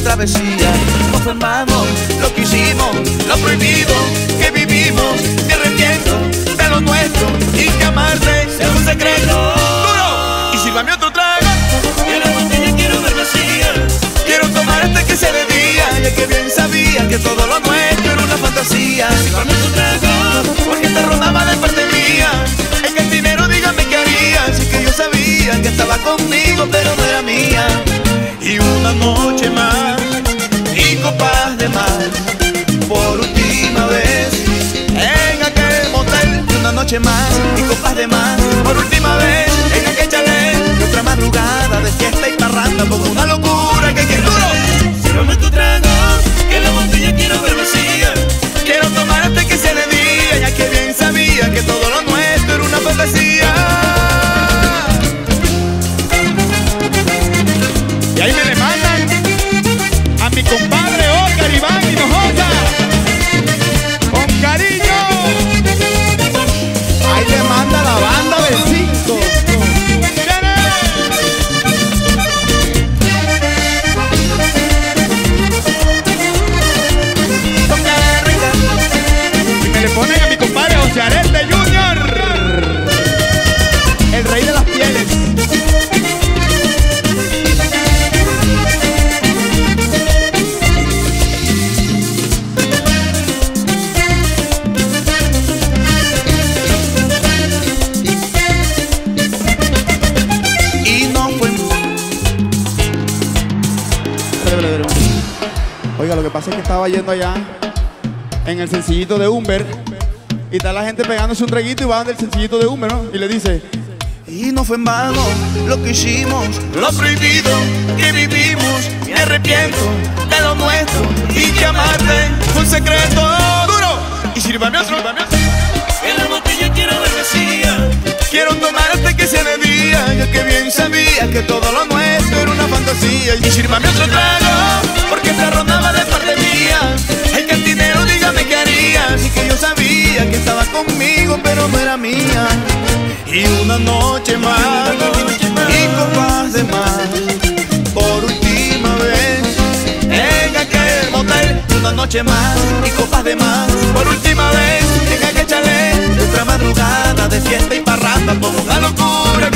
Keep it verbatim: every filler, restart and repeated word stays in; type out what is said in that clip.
travesía. No fue en vano lo que hicimos, lo prohibido que vivimos. Me arrepiento de lo nuestro y que amarte sea un secreto. ¡Duro! Y sírvame otro trago, que la botella quiero ver vacía. Quiero tomar hasta que sea de día, ya que bien sabía que todo lo nuestro era una fantasía. Sírvame otro trago, porque te rodaba de parte mía. El cantinero dígame qué haría, así que yo sabía que estaba conmigo pero no era mía. Y una noche más y copas de más, por última vez en aquel motel. Una noche más y copas de más, por última vez en aquel chalet. Otra madrugada de fiesta y parranda, como una locura que quiero duro. Sírvame tu trago, que la botella quiero ver vacía. Quiero tomar hasta que sea de día, ya que bien sabía que todo lo nuestro era una fantasía. Y ahí me demandan a mi compadre Oscar Iván Hinojosa, con cariño. Ahí le manda la banda del cinco. Y me le ponen a mi compadre José Arete Junior, el rey de las pieles. Oiga, lo que pasa es que estaba yendo allá en el sencillito de Humber y está la gente pegándose un traguito y va donde el sencillito de Humber, ¿no? Y le dice: y no fue en vano lo que hicimos, lo prohibido que vivimos. Me arrepiento de lo nuestro y que amarte fue un secreto. Duro. Y sírvame otro, sírvame otro. En la botella quiero ver vacía. Quiero tomar hasta que sea de día, ya que bien sabía que todo lo nuestro era una fantasía. Y sírvame otro trago, porque te rondaba de parte mía. El cantinero dígame qué haría, así que yo sabía que estaba conmigo pero no era mía. Y una noche más y copas de más, por última vez en aquel motel. Una noche más y copas de más, por última vez en aquel chalet. Otra madrugada de fiesta y parranda, como una locura